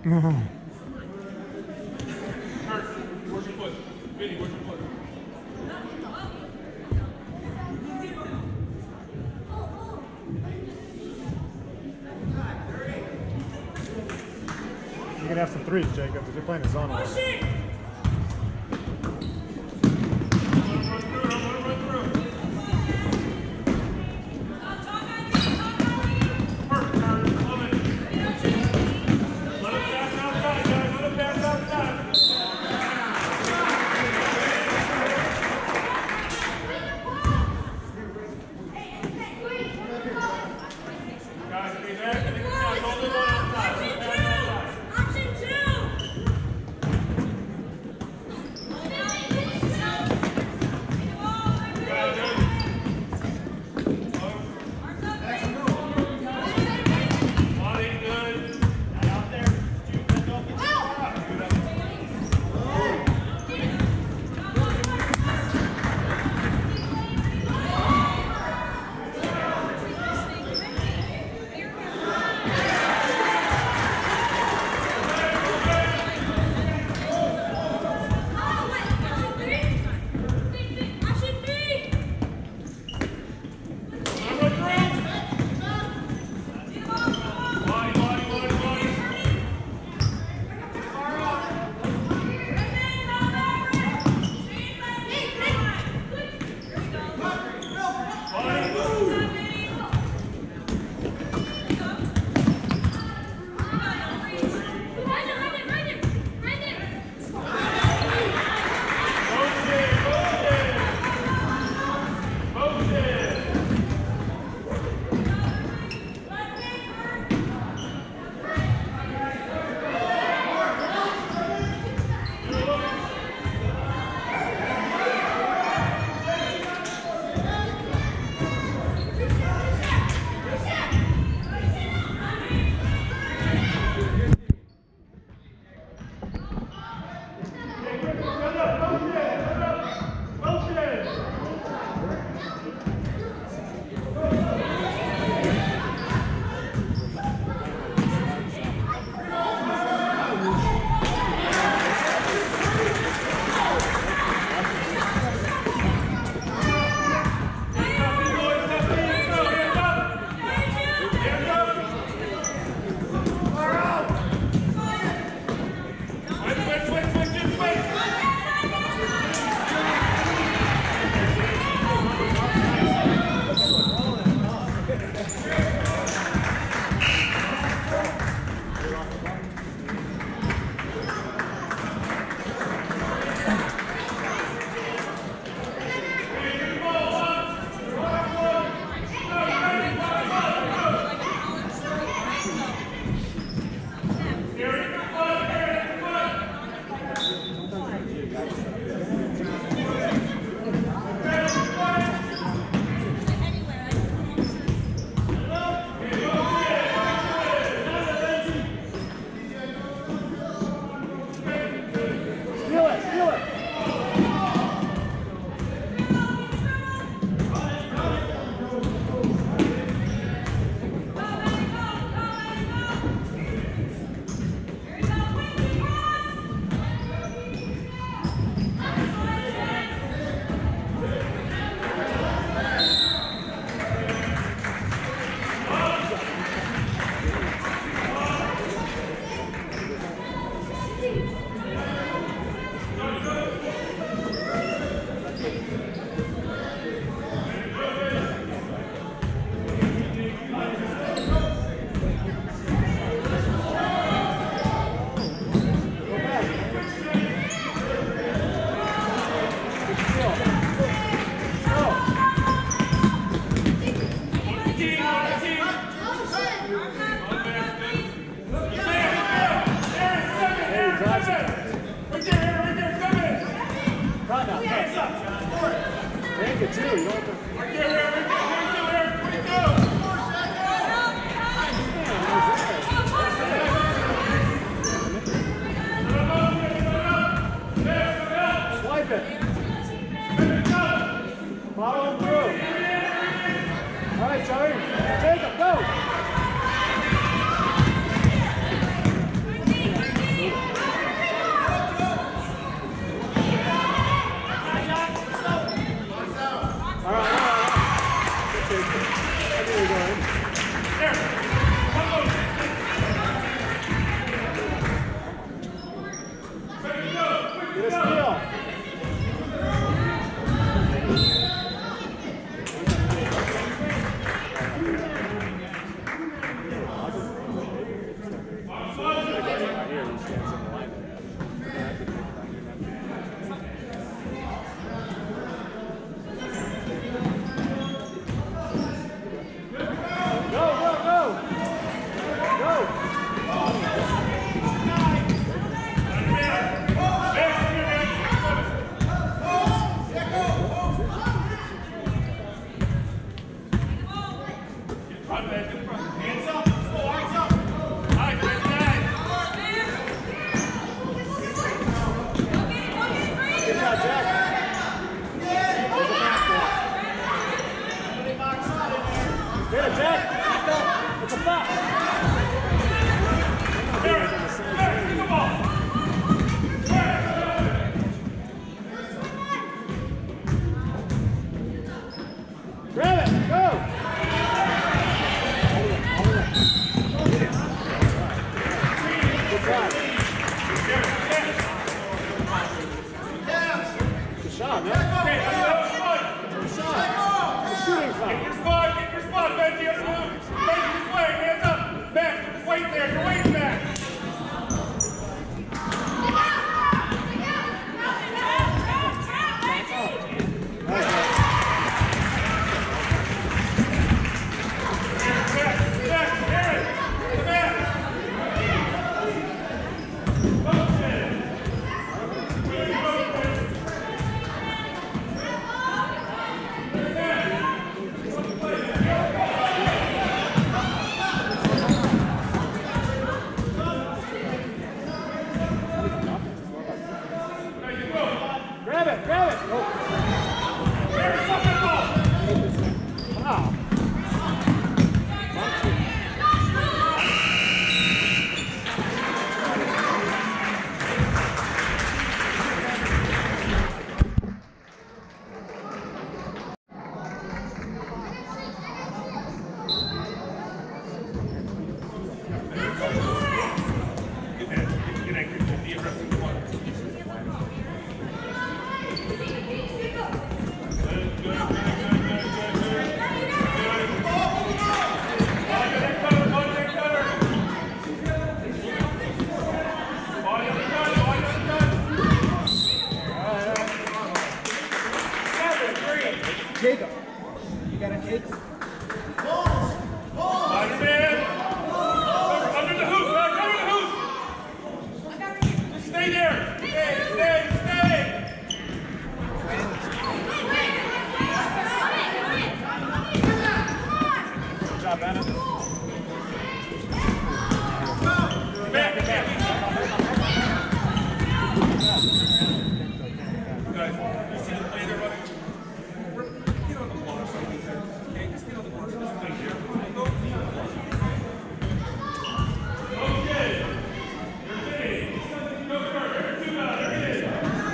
Where's your foot? Vinny, where's your foot? You're gonna have some threes, Jacob, because you're playing a zone. it too. You don't have to... Right there, Eric. Swipe it. Follow him through. All right, Chagrin. Jacob, go. foul, man. Okay, that's fine. It's a shooting foul. Get your spot, Benji. Let's move. Benji, this way. Hands up. Back. Just wait there. You're waiting back. Grab it. Wow. Jacob, you gotta take Under the hoop, cover the hoop. Just stay there. Stay. Good job, Anna. Back. Guys, you see the play they're running? Get on the block. Okay, just get on the block. Just stay here. Go. Okay. Go first. Two guys. There it is.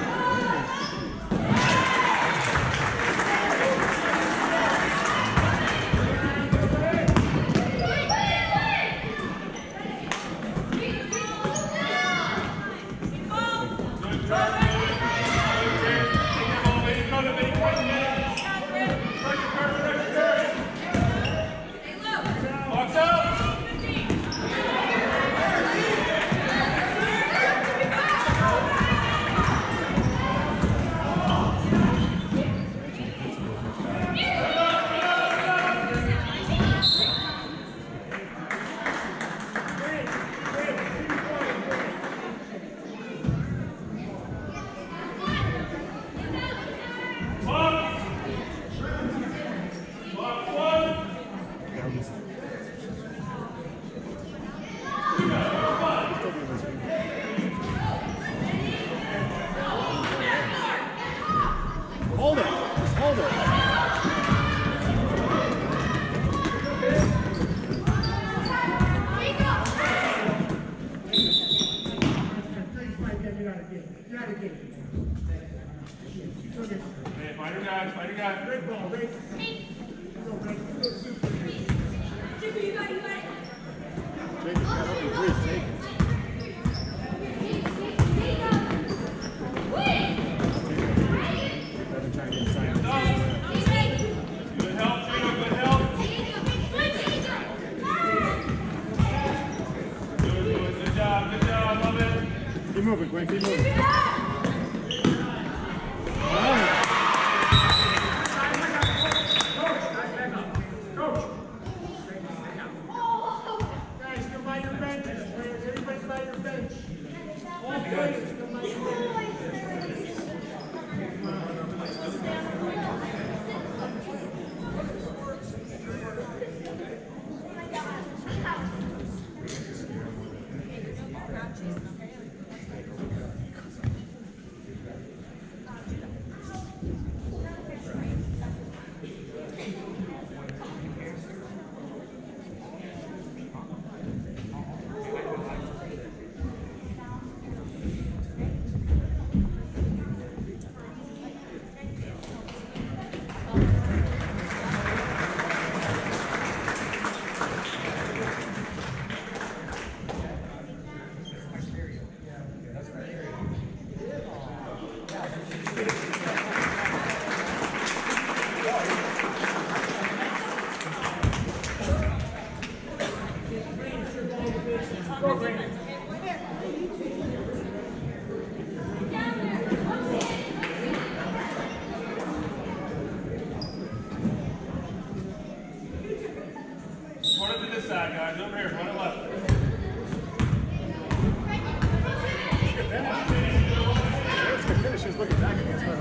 Hold it. Just hold it. Hey, find your guys. Great ball, great. Jacob's got open threes, Jacob. They're trying to get inside. Good help, Gino. Good help. Good job. Love it. Keep moving, Gwen. Keep moving. Go. Run it to this side, guys. Over here. Run it left. Let's get finishes looking back against her.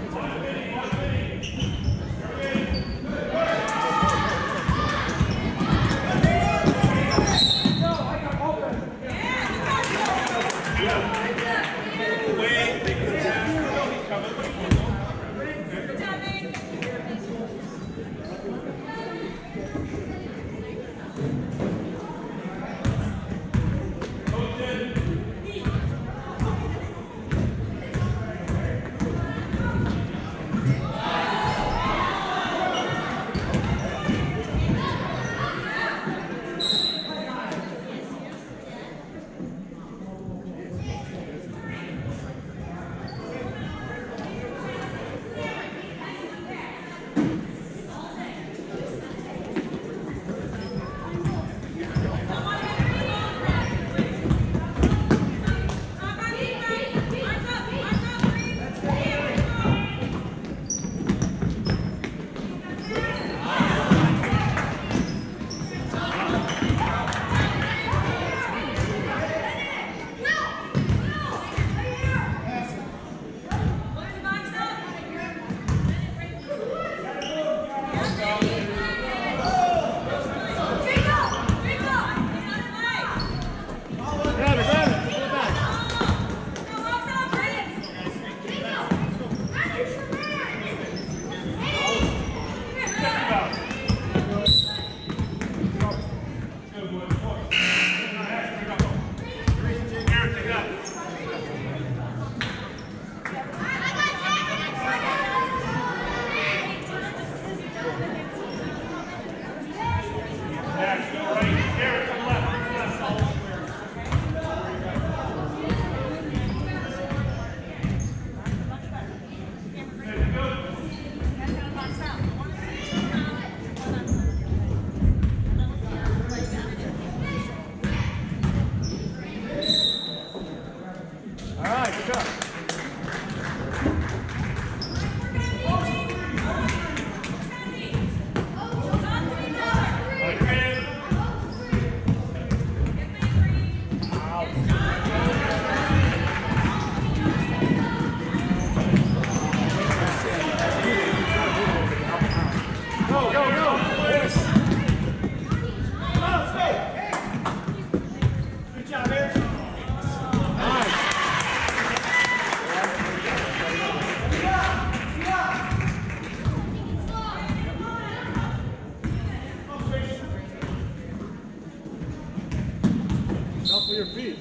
Your feet.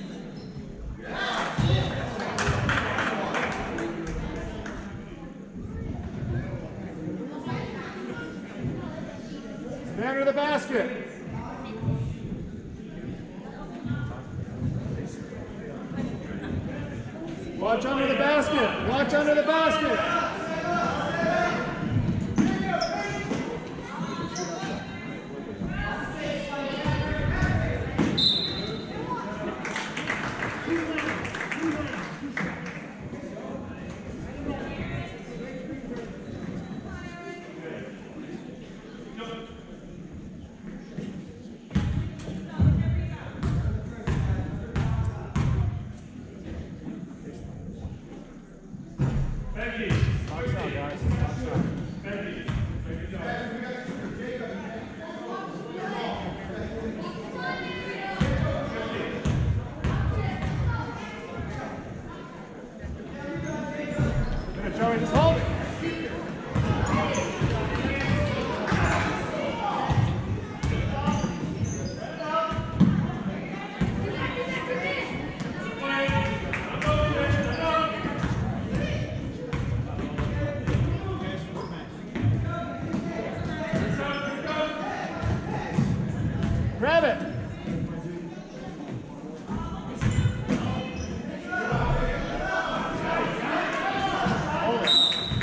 Stand under the basket. Watch under the basket. Watch under the basket. Joey, just hold it. Grab it. Hold it.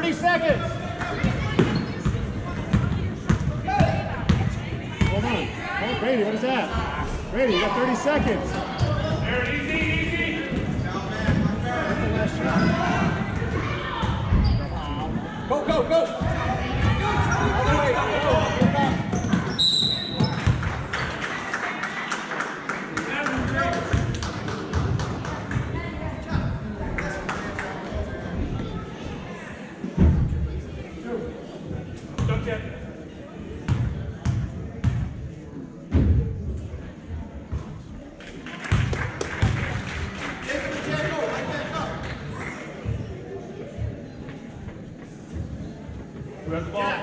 30 seconds. Hold on. Oh, Brady, what is that? Brady, you got 30 seconds. There, easy, easy. That's the last shot. Go, go, go! All the way, go, go. Don't get. Who has the ball?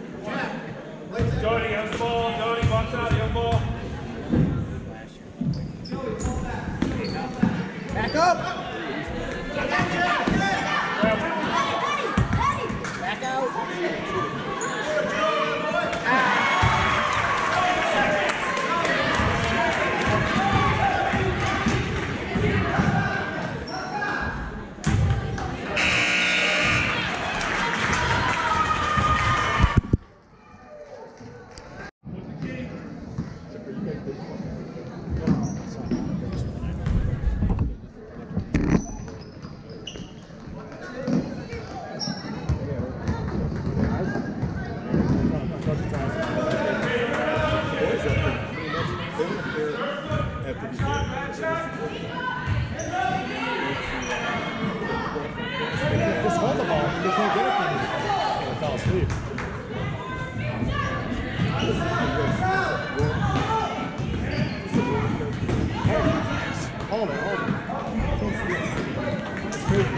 Jody has the ball. Jody, watch out. You have the ball. Back up! Back out! Just hold the ball. You can't get it from you. I fell asleep. Hold it, hold it. It's crazy.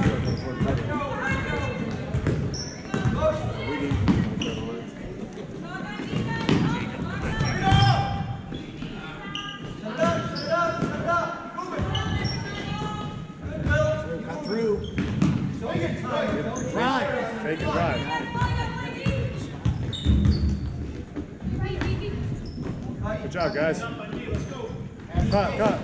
Cut through. Drive. Fake and drive. Good job, guys. Cut, cut.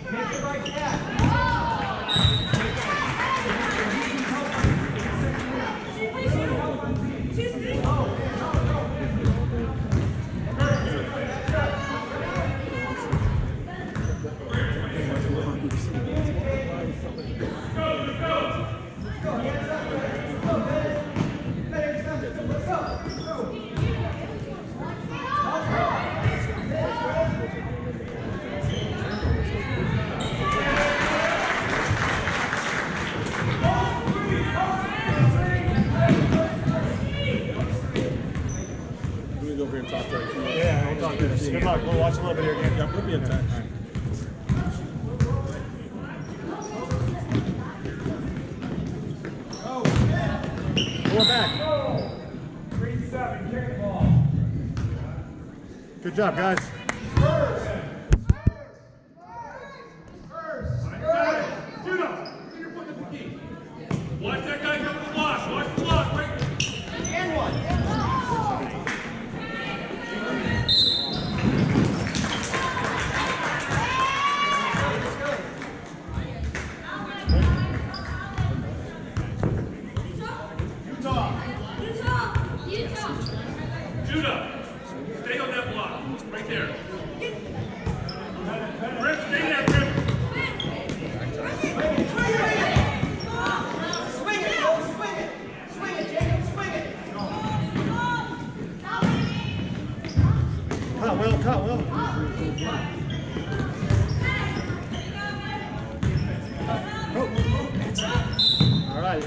Yeah, we'll talk to you. Good luck. We'll watch a little bit here again. Yep, we'll be in touch. Pull it back. 3-7, kick the ball. Good job, guys. Watch that guy come to the block. Watch the block. Right. And one. Judah, stay on that block. Right there. Rip, stay there, Rip. Swing it, go, swing it. Swing it, Jacob, swing it. Cut, Will, cut, Will. All right.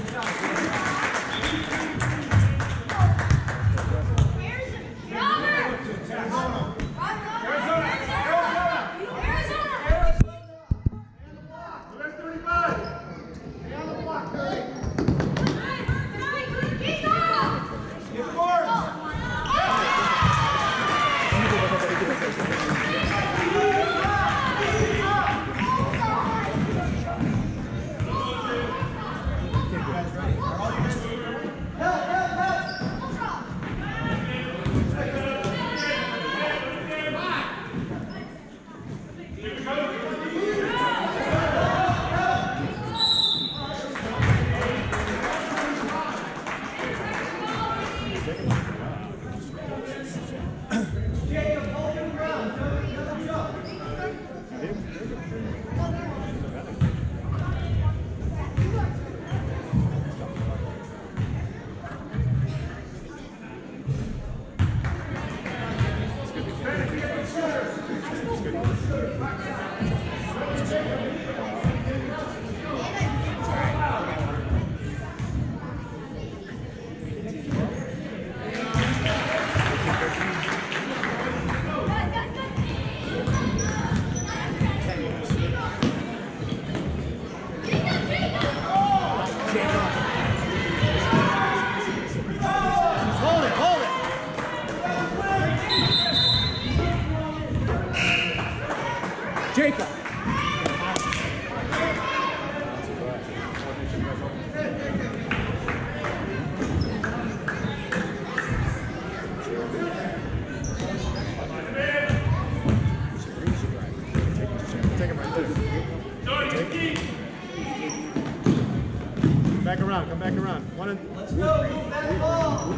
back around, come back around. One and Let's go, move that ball.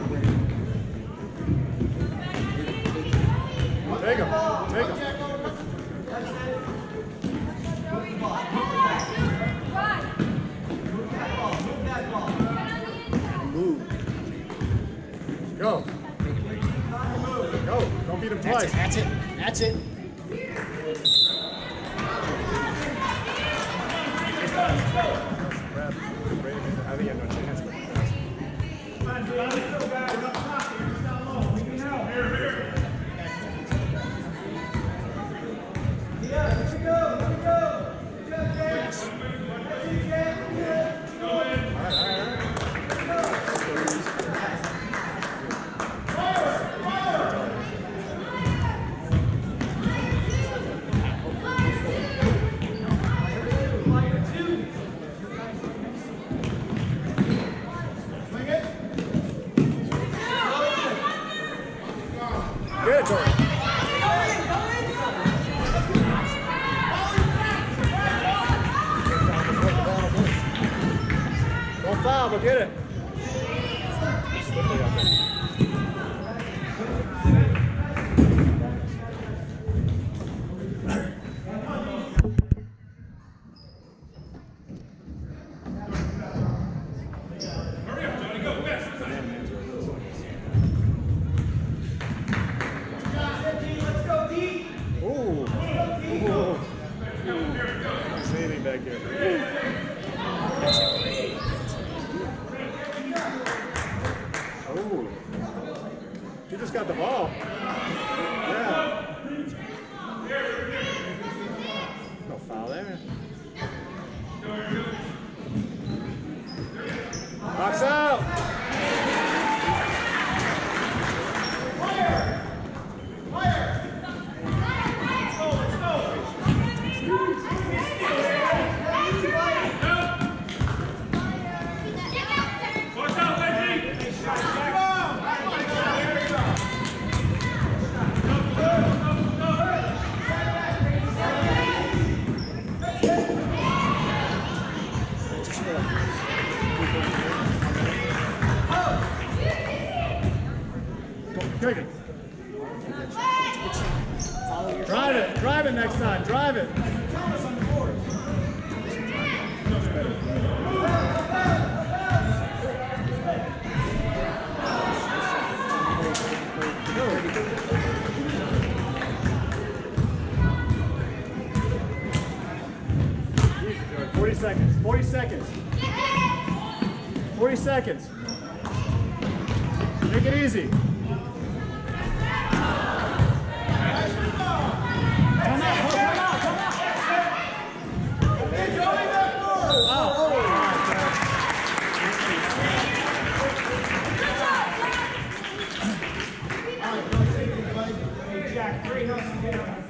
take him, take him. That's it. Move that ball. Move. Go. Go. Don't beat him twice. That's it. That's it. I think I have no chance. Good, Tori. Don't foul, but get it. Hurry up, Johnny, go, fast. Let's go deep. Ooh. Ooh. Saving back here. Ooh. He just got the ball. Yeah. No foul there. Box out. Watch out, Leggy! 40 seconds. 40 seconds. 40 seconds. Make it easy. Jack, great hustle. Get up.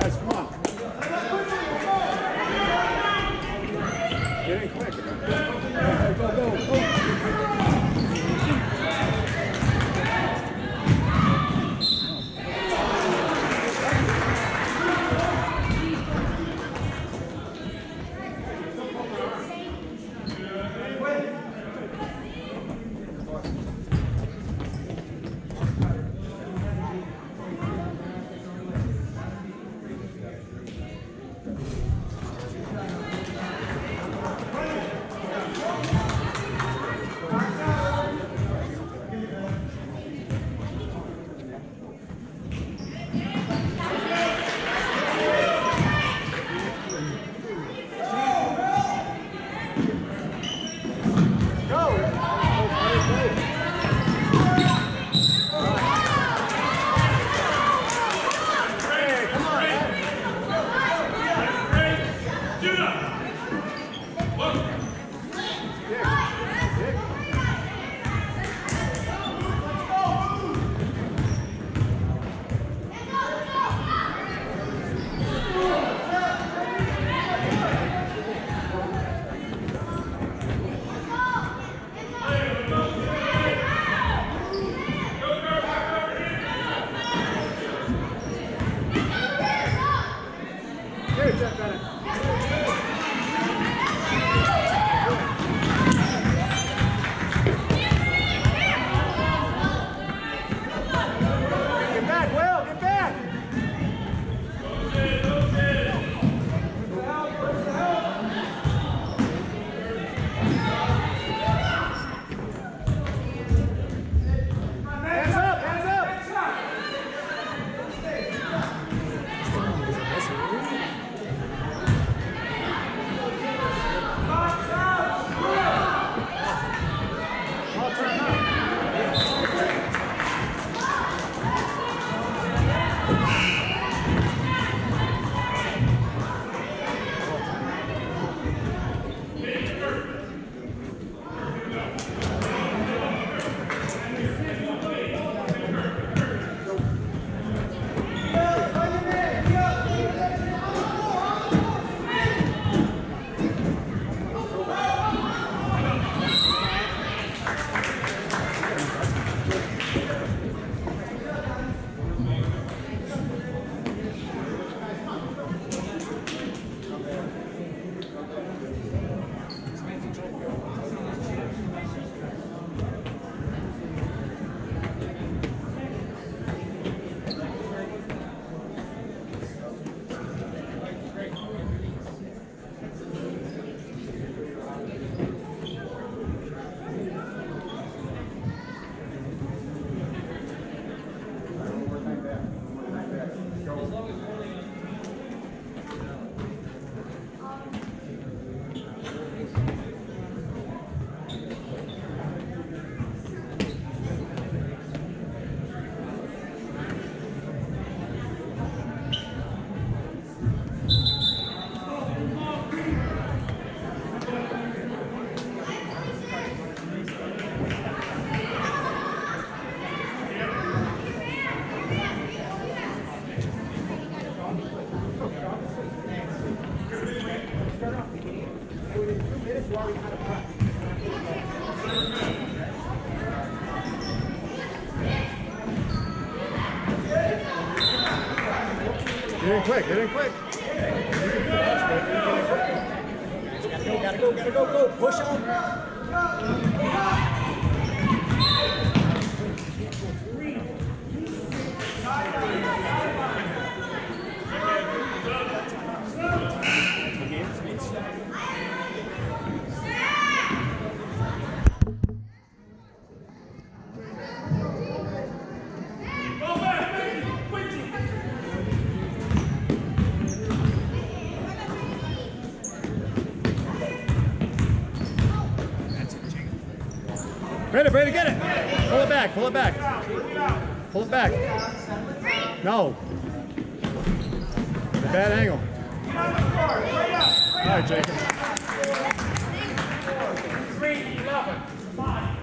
guys, come on. Get in quick. Go. Get in quick, get in quick. Gotta go. Push on. Brandon, get it! Pull it back. Pull it back. No. It's a bad angle. All right, Jacob. 3-11. 5.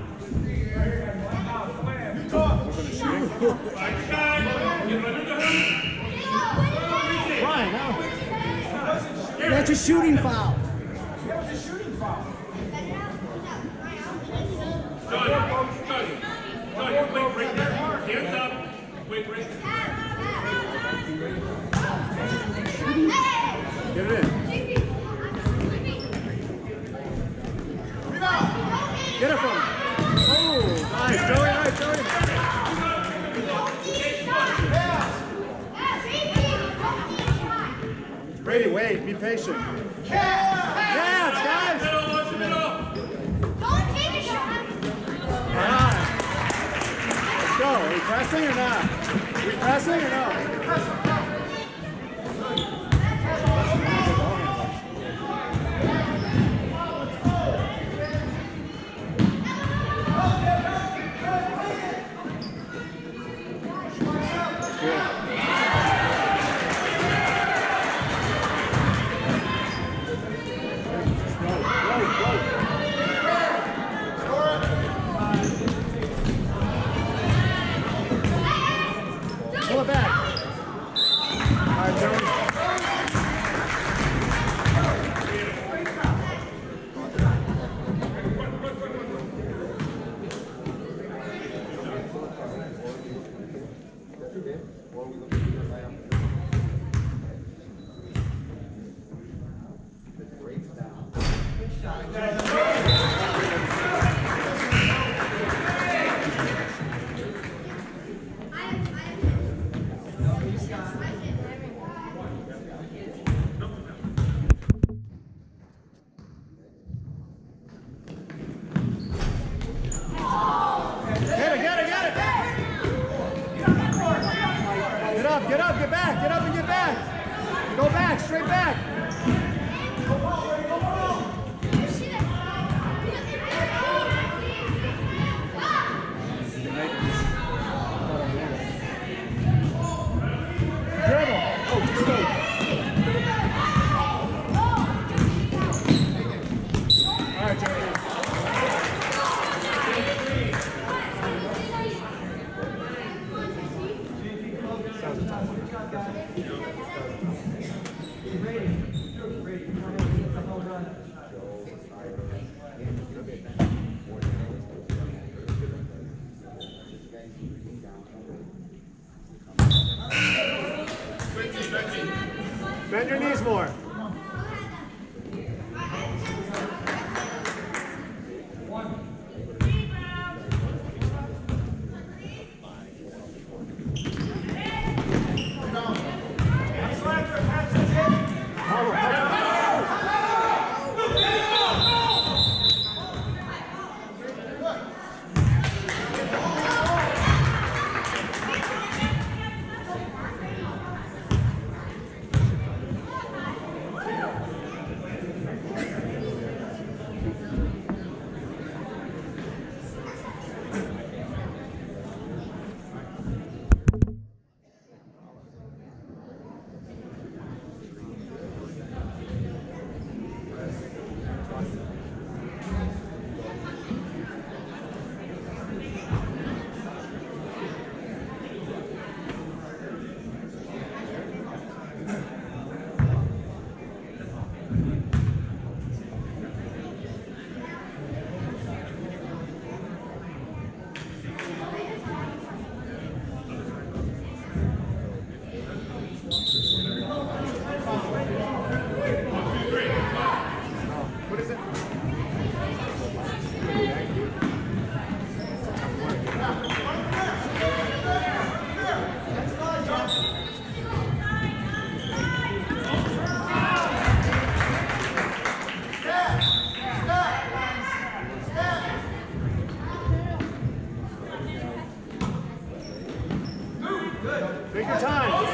Ryan. That's a shooting foul. That was a shooting foul. John, you wait right there. Hands up. Wait right there. Get it in. Get it from him. Oh, nice. Joey, nice, Joey. Brady, wait. Be patient. Yes, guys. Middle. All right. Let's go. Are we pressing or not? Are we pressing or no? Pull it back. All right, Joey. Get up, get back, get up and get back. Go back, straight back. Dribble. Oh, just go. All right, Jeremy. Bend your knees more. Take your time.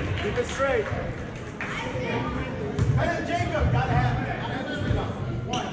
Keep it straight. Hey, Jacob, gotta have it. One.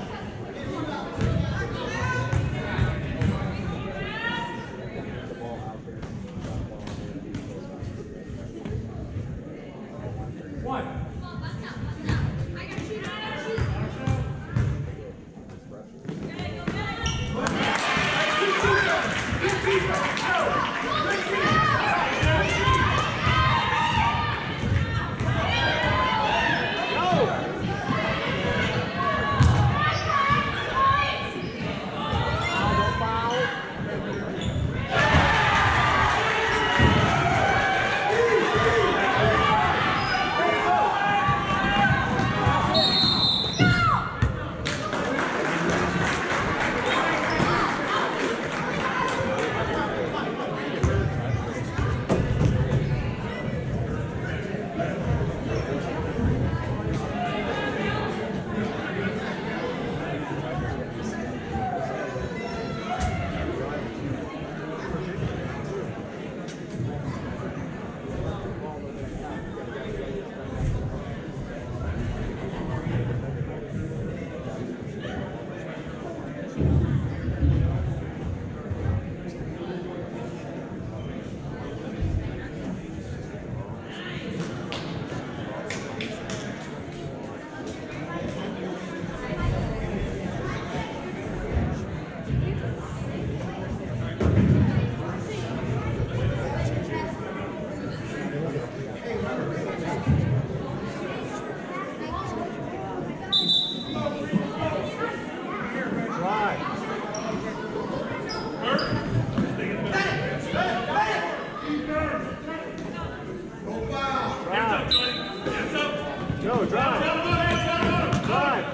Go, drive. Drive.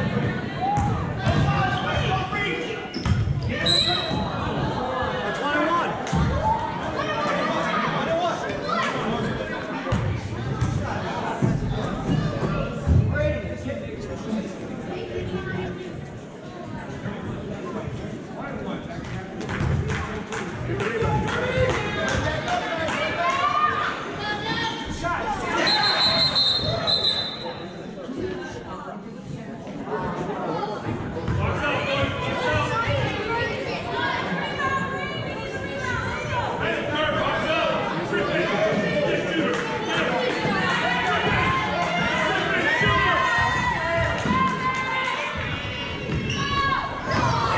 That's 1-1.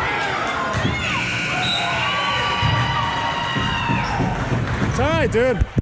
It's all right, dude.